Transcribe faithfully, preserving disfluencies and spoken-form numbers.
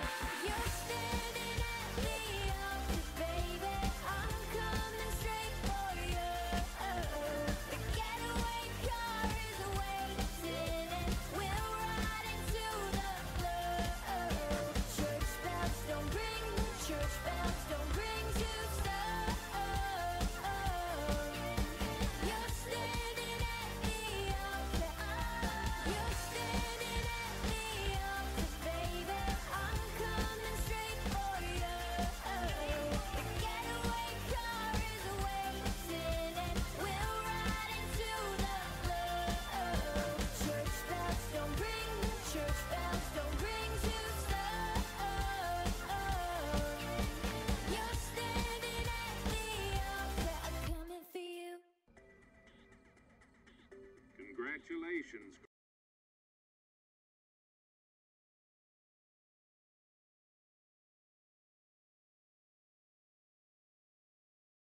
You're standing at the altar, baby. I'm coming straight for you. The getaway car is waiting, and we'll ride into the club. Church bells don't ring, church bells don't ring too slow. You're standing at the altar. You're standing at the altar, baby. I'm coming straight for you. The getaway car is waiting, and we'll ride into the club. Church bells don't ring, church bells don't ring too slow. You're standing at the altar, I'm coming for you. Congratulations.